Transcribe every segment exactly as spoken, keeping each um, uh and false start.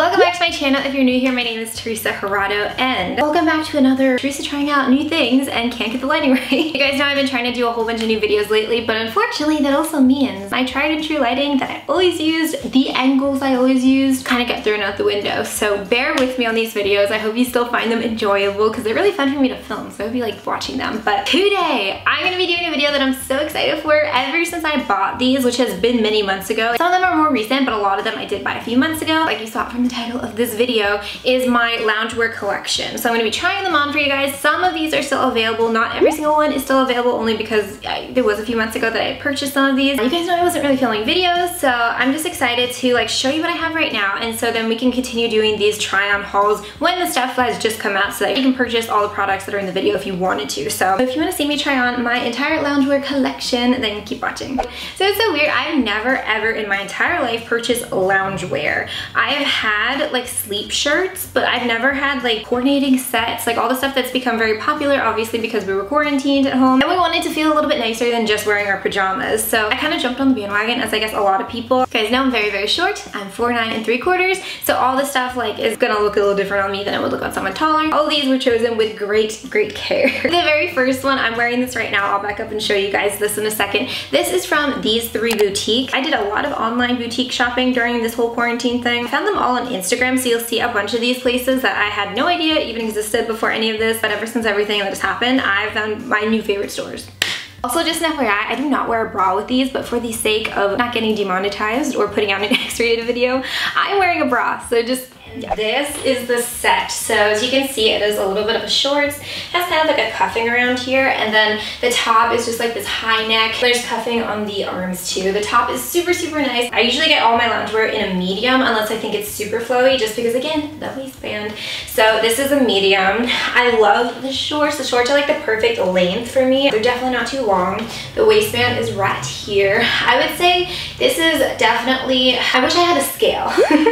Welcome back to my channel. If you're new here, my name is Teresa Gerardo, and welcome back to another Teresa trying out new things and can't get the lighting right. You guys know I've been trying to do a whole bunch of new videos lately, but unfortunately that also means my tried and true lighting that I always used, the angles I always used, kind of get thrown out the window. So bear with me on these videos. I hope you still find them enjoyable because they're really fun for me to film, so I hope you like watching them. But today, I'm going to be doing a video that I'm so excited for ever since I bought these, which has been many months ago. Some of them are more recent, but a lot of them I did buy a few months ago. Like you saw from the title of this video, is my loungewear collection. So I'm going to be trying them on for you guys. Some of these are still available. Not every single one is still available, only because I, it was a few months ago that I had purchased some of these. You guys know I wasn't really filming videos, so I'm just excited to like show you what I have right now, and so then we can continue doing these try on hauls when the stuff has just come out so that you can purchase all the products that are in the video if you wanted to. So if you want to see me try on my entire loungewear collection, then keep watching. So it's so weird. I've never ever in my entire life purchased loungewear. I have had like sleep shirts, but I've never had like coordinating sets, like all the stuff that's become very popular, obviously because we were quarantined at home and we wanted to feel a little bit nicer than just wearing our pajamas. So I kind of jumped on the bandwagon, as I guess a lot of people. You guys know I'm very, very short. I'm four nine and three quarters. So all this stuff like is gonna look a little different on me than it would look on someone taller. All these were chosen with great, great care. The very first one, I'm wearing this right now. I'll back up and show you guys this in a second. This is from These Three Boutique. I did a lot of online boutique shopping during this whole quarantine thing. I found them all on Instagram, so you'll see a bunch of these places that I had no idea even existed before any of this, but ever since everything that has happened, I've found my new favorite stores. Also, just an F Y I, I do not wear a bra with these, but for the sake of not getting demonetized or putting out an X-rated video, I'm wearing a bra, so just yeah. This is the set. So as you can see, it is a little bit of a shorts. It has kind of like a cuffing around here, and then the top is just like this high neck. There's cuffing on the arms too. The top is super, super nice. I usually get all my loungewear in a medium unless I think it's super flowy, just because again, the waistband. So this is a medium. I love the shorts. The shorts are like the perfect length for me. They're definitely not too long. The waistband is right here. I would say this is definitely, I wish I had a scale.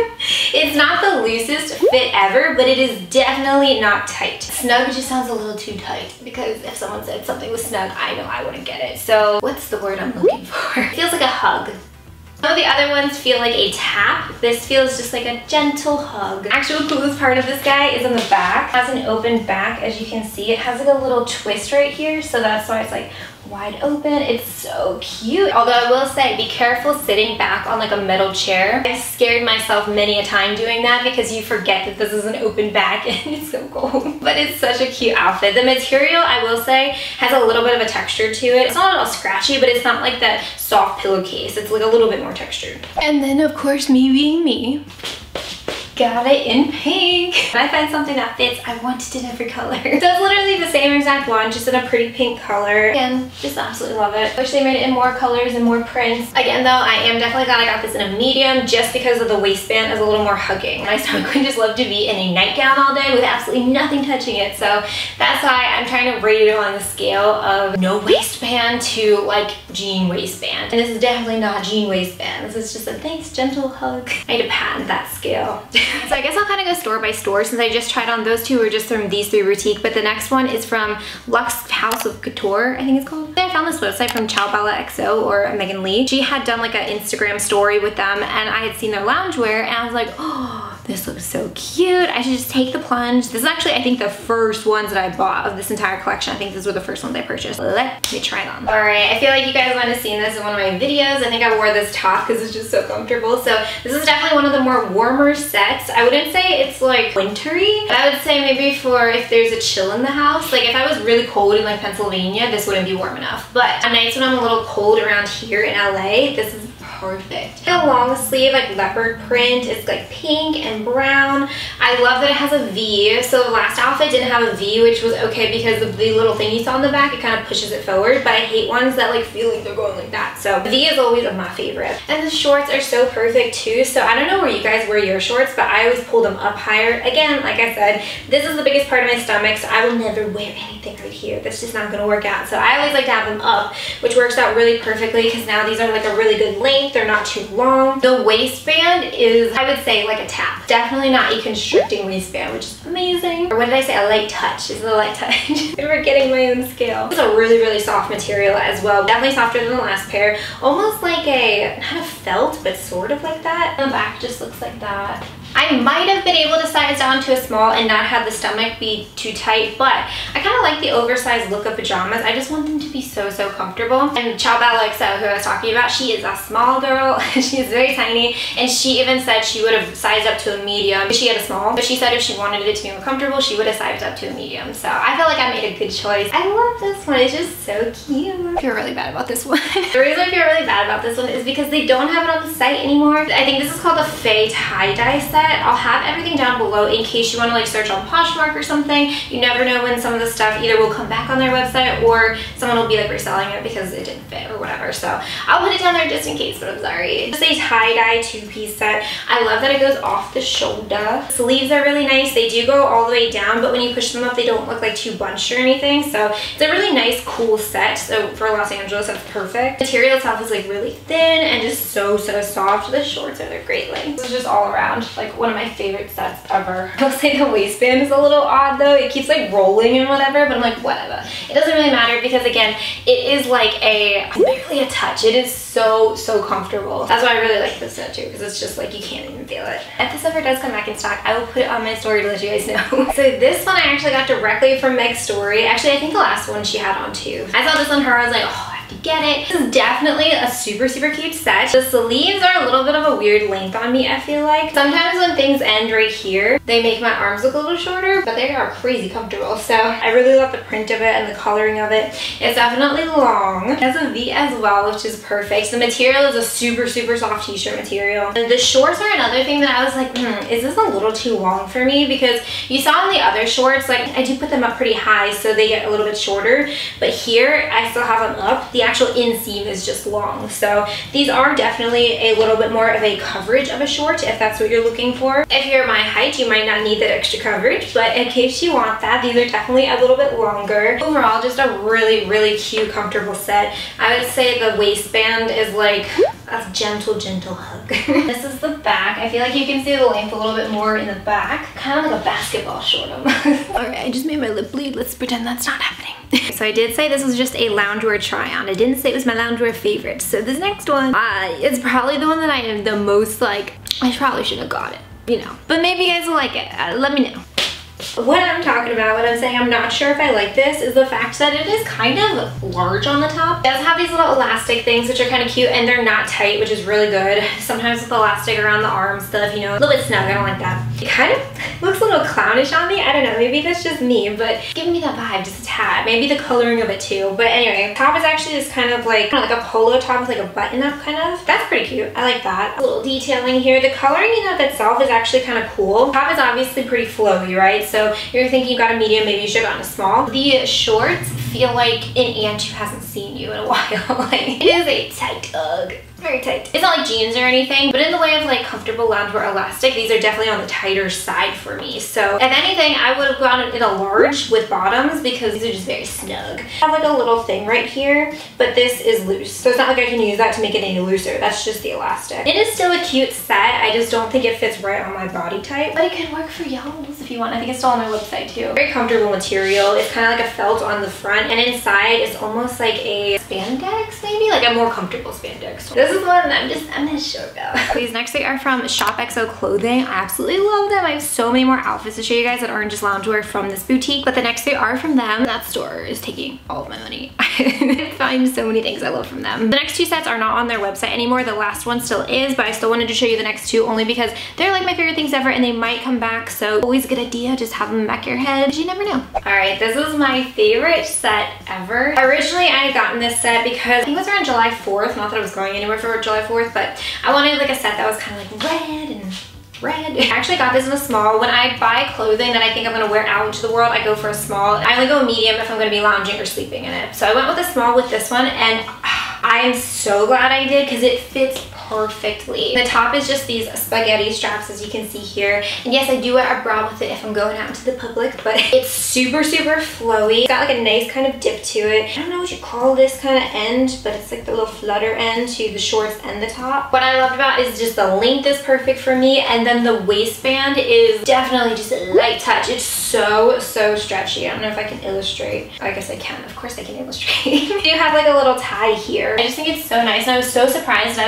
It's not the loosest fit ever, but it is definitely not tight. Snug just sounds a little too tight, because if someone said something was snug, I know I wouldn't get it. So what's the word I'm looking for? It feels like a hug. Some of the other ones feel like a tap. This feels just like a gentle hug. The actual coolest part of this guy is on the back. It has an open back, as you can see. It has like a little twist right here, so that's why it's like wide open. It's so cute. Although I will say, be careful sitting back on like a metal chair. I've scared myself many a time doing that because you forget that this is an open back and it's so cold. But it's such a cute outfit. The material, I will say, has a little bit of a texture to it. It's not at all scratchy, but it's not like that soft pillowcase. It's like a little bit more textured. And then of course, me being me, got it in pink. When I find something that fits, I want it in every color. So it's literally the same exact one, just in a pretty pink color. Again, just absolutely love it. Wish they made it in more colors and more prints. Again though, I am definitely glad I got this in a medium, just because of the waistband is a little more hugging. My stomach would just love to be in a nightgown all day with absolutely nothing touching it. So that's why I'm trying to rate it on the scale of no waistband to like jean waistband. And this is definitely not jean waistband. This is just a nice gentle hug. I need to patent that scale. So I guess I'll kind of go store by store, since I just tried on those two were just from These Three Boutique, but the next one is from Luxe House of Couture, I think it's called. I found this website from Ciao Bella X O, or Megan Lee. She had done like an Instagram story with them, and I had seen their loungewear, and I was like, oh, this looks so cute. I should just take the plunge. This is actually, I think, the first ones that I bought of this entire collection. I think these were the first ones I purchased. Let me try it on. All right, I feel like you guys might have seen this in one of my videos. I think I wore this top because it's just so comfortable. So this is definitely one of the more warmer sets. I wouldn't say it's like wintry, but I would say maybe for if there's a chill in the house. Like if I was really cold in like Pennsylvania, this wouldn't be warm enough. But on nights when I'm a little cold around here in L A, this is perfect. A long sleeve like leopard print. It's like pink and brown. I love that it has a V. So the last outfit didn't have a V, which was okay because of the little thing you saw on the back. It kind of pushes it forward, but I hate ones that like feel like they're going like that. So the V is always my favorite. And the shorts are so perfect too. So I don't know where you guys wear your shorts, but I always pull them up higher. Again, like I said, this is the biggest part of my stomach, so I will never wear anything right here. That's just not gonna work out. So I always like to have them up, which works out really perfectly because now these are like a really good length. They're not too long. The waistband is, I would say, like a tap. Definitely not a constricting waistband, which is amazing. Or what did I say? A light touch. Is it a light touch? I'm forgetting my own scale. It's a really, really soft material as well. Definitely softer than the last pair. Almost like a, not a felt, but sort of like that. The back just looks like that. I I might have been able to size down to a small and not have the stomach be too tight, but I kind of like the oversized look of pajamas. I just want them to be so, so comfortable. And Ciao Alexa, who I was talking about, she is a small girl. She is very tiny, and she even said she would have sized up to a medium. She had a small, but she said if she wanted it to be more comfortable, she would have sized up to a medium. So I feel like I made a good choice. I love this one. It's just so cute. I feel really bad about this one. The reason I feel really bad about this one is because they don't have it on the site anymore. I think this is called the Faye Tie Dye Set. I'll have everything down below in case you want to like search on Poshmark or something. You never know when some of the stuff either will come back on their website or someone will be like reselling it because it didn't fit or whatever. So I'll put it down there just in case, but I'm sorry. It's just a tie-dye two-piece set. I love that it goes off the shoulder. Sleeves are really nice. They do go all the way down, but when you push them up, they don't look like too bunched or anything. So it's a really nice, cool set. So for Los Angeles, that's perfect. The material itself is like really thin and just so, so soft. The shorts are their great length. This is just all around like one of my favorite sets ever. I'll say the waistband is a little odd though. It keeps like rolling and whatever, but I'm like, whatever. It doesn't really matter because again, it is like a, barely a touch. It is so, so comfortable. That's why I really like this set too, because it's just like, you can't even feel it. If this ever does come back in stock, I will put it on my story to let you guys know. So this one I actually got directly from Meg's story. Actually, I think the last one she had on too. I saw this on her, I was like, oh, to get it. This is definitely a super, super cute set. The sleeves are a little bit of a weird length on me, I feel like. Sometimes when things end right here, they make my arms look a little shorter, but they are crazy comfortable. So I really love the print of it and the coloring of it. It's definitely long. It has a V as well, which is perfect. The material is a super, super soft t-shirt material. And the shorts are another thing that I was like, hmm, is this a little too long for me? Because you saw in the other shorts, like I do put them up pretty high so they get a little bit shorter, but here I still have them up. The actual inseam is just long. So these are definitely a little bit more of a coverage of a short if that's what you're looking for. If you're my height, you might not need that extra coverage, but in case you want that, these are definitely a little bit longer. Overall, just a really, really cute, comfortable set. I would say the waistband is like a gentle, gentle hug. This is the back. I feel like you can see the length a little bit more in the back. Kind of like a basketball short almost. Alright, I just made my lip bleed. Let's pretend that's not happening. So I did say this was just a loungewear try-on. I didn't say it was my loungewear favorite. So this next one uh, is probably the one that I am the most like, I probably should have got it, you know. But maybe you guys will like it. Uh, let me know. What I'm talking about, what I'm saying I'm not sure if I like this, is the fact that it is kind of large on the top. It does have these little elastic things which are kind of cute, and they're not tight, which is really good. Sometimes with elastic around the arm stuff, you know, a little bit snug, I don't like that. It kind of looks a little clownish on me. I don't know, maybe that's just me, but it's giving me that vibe just a tad. Maybe the coloring of it too. But anyway, top is actually just kind of like, kind of like a polo top with like a button up kind of. That's pretty cute. I like that. A little detailing here. The coloring in of itself is actually kind of cool. Top is obviously pretty flowy, right? So you're thinking you got a medium, maybe you should have gotten a small. The shorts feel like an aunt who hasn't seen you in a while. Like, it is a tight hug. Very tight. It's not like jeans or anything, but in the way of like comfortable loungewear elastic, these are definitely on the tighter side for me. So if anything, I would have gone in a large with bottoms because these are just very snug. I have like a little thing right here, but this is loose. So it's not like I can use that to make it any looser. That's just the elastic. It is still a cute set. I just don't think it fits right on my body type, but it can work for y'all if you want. I think it's still on their website too. Very comfortable material. It's kind of like a felt on the front, and inside it's almost like a spandex, maybe like a more comfortable spandex. This is one that I'm just, I'm not sure about. These next three are from Shop X O Clothing. I absolutely love them. I have so many more outfits to show you guys that aren't just loungewear from this boutique, but the next three are from them. That store is taking all of my money. I find so many things I love from them. The next two sets are not on their website anymore. The last one still is, but I still wanted to show you the next two only because they're like my favorite things ever and they might come back. So always a good idea, just have them in the back of your head because you never know. All right, this is my favorite set ever. Originally, I had gotten this set because I think it was around July fourth. Not that I was going anywhere for July fourth, but I wanted like a set that was kind of like red and red. I actually got this in a small. When I buy clothing that I think I'm gonna wear out into the world, I go for a small. I only go medium if I'm gonna be lounging or sleeping in it. So I went with a small with this one, and I'm so glad I did because it fits perfectly. The top is just these spaghetti straps, as you can see here. And yes, I do wear a bra with it if I'm going out into the public, but it's super, super flowy. It's got like a nice kind of dip to it. I don't know what you call this kind of end, but it's like the little flutter end to the shorts and the top. What I loved about it is just the length is perfect for me, and then the waistband is definitely just a light touch. It's so, so stretchy. I don't know if I can illustrate. I guess I can. Of course I can illustrate. You have like a little tie here. I just think it's so nice, and I was so surprised that I was able to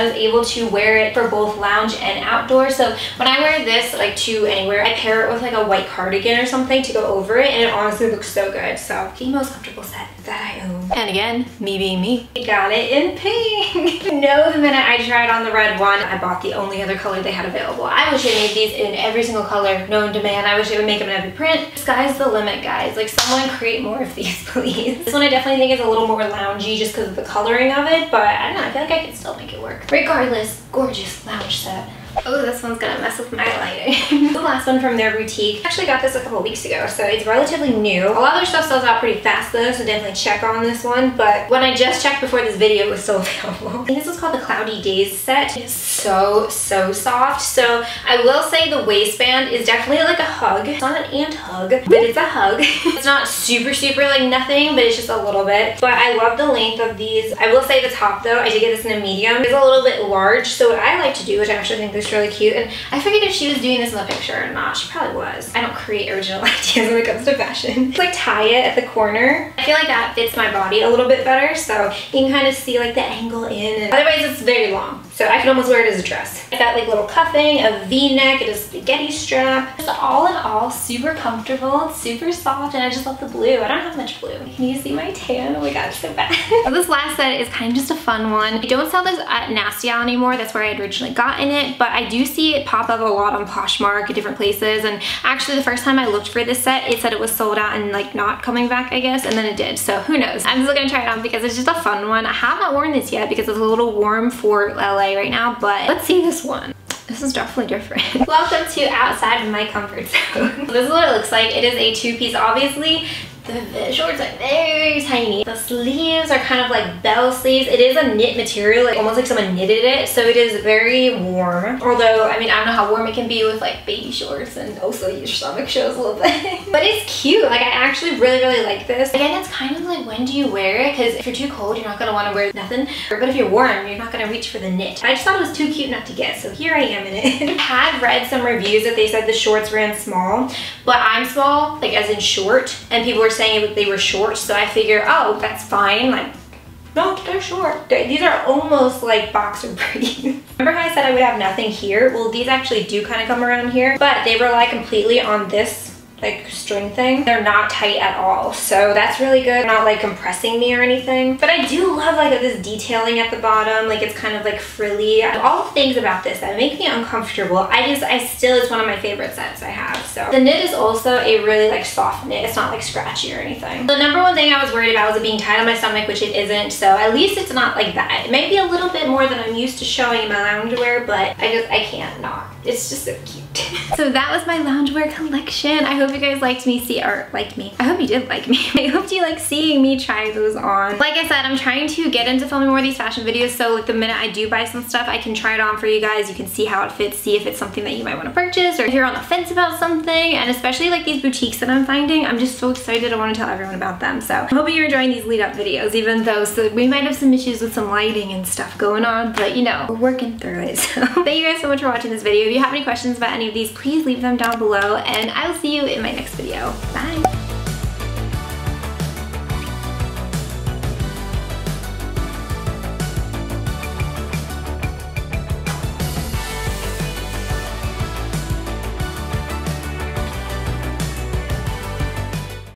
to wear it for both lounge and outdoor. So when I wear this like to anywhere, I pair it with like a white cardigan or something to go over it, and it honestly looks so good. So the most comfortable set that I own. And again, me being me, I got it in pink. No, the minute I tried on the red one, I bought the only other color they had available. I wish they made these in every single color known to man. I wish they would make them in every print. Sky's the limit, guys. Like, someone create more of these, please. This one I definitely think is a little more loungy just because of the coloring of it, but I don't know, I feel like I can still make it work. Regardless, gorgeous lounge set. Oh, this one's gonna mess with my lighting. The last one from their boutique. I actually got this a couple weeks ago, so it's relatively new. A lot of their stuff sells out pretty fast though, so definitely check on this one. But when I just checked before this video, it was still available. I think this is called the Cloudy Days set. It's so, so soft. So I will say the waistband is definitely like a hug. It's not an ant hug, but it's a hug. It's not super, super like nothing, but it's just a little bit. But I love the length of these. I will say the top though, I did get this in a medium. It's a little bit large, so what I like to do, which I actually think this really cute, and I forget if she was doing this in the picture or not. She probably was. I don't create original ideas when it comes to fashion. Just like tie it at the corner. I feel like that fits my body a little bit better, so you can kind of see like the angle in, and otherwise it's very long, so I can almost wear it as a dress. It's got like little cuffing, a v-neck, it is a spaghetti strap. Just all in all, super comfortable, it's super soft, and I just love the blue. I don't have much blue. Can you see my tan? Oh my god, it's so bad. So this last set is kind of just a fun one. I don't sell this at Nasty Owl anymore. That's where I had originally gotten it, but I do see it pop up a lot on Poshmark at different places, and actually the first time I looked for this set, it said it was sold out and like not coming back, I guess, and then it did, so who knows. I'm still gonna try it on because it's just a fun one. I have not worn this yet because it's a little warm for L A right now, but let's see this one. This is definitely different. Welcome to outside of my comfort zone. This is what it looks like. It is a two-piece, obviously. The shorts are very tiny. The sleeves are kind of like bell sleeves. It is a knit material, like almost like someone knitted it, so it is very warm. Although, I mean, I don't know how warm it can be with like baby shorts, and also your stomach shows a little bit. But it's cute. Like, I actually really, really like this. Again, it's kind of like, when do you wear it? Because if you're too cold, you're not gonna want to wear nothing. But if you're warm, you're not gonna reach for the knit. I just thought it was too cute not to get, so here I am in it. I had read some reviews that they said the shorts ran small, but I'm small, like as in short, and people were saying they were short, so I figure, oh, that's fine. Like, no, they're short. They're, these are almost like boxer briefs. Remember how I said I would have nothing here? Well, these actually do kind of come around here, but they rely completely on this like string thing. They're not tight at all, so that's really good. They're not like compressing me or anything. But I do love like this detailing at the bottom, like it's kind of like frilly. All the things about this that make me uncomfortable, I just, I still, it's one of my favorite sets I have. So the knit is also a really like soft knit. It's not like scratchy or anything. The number one thing I was worried about was it being tight on my stomach, which it isn't, so at least it's not like that. It may be a little bit more than I'm used to showing in my loungewear, but I just, I can't not. It's just so cute. So that was my loungewear collection. I hope you guys liked me see or liked me. I hope you did like me. I hope you like seeing me try those on. Like I said, I'm trying to get into filming more of these fashion videos, so like the minute I do buy some stuff, I can try it on for you guys. You can see how it fits, see if it's something that you might want to purchase, or if you're on the fence about something. And especially like these boutiques that I'm finding, I'm just so excited. I want to tell everyone about them. So I hope you're enjoying these lead up videos, even though so we might have some issues with some lighting and stuff going on, but you know, we're working through it. So thank you guys so much for watching this video. If you have any questions about any of these, please leave them down below, and I will see you in my next video. Bye.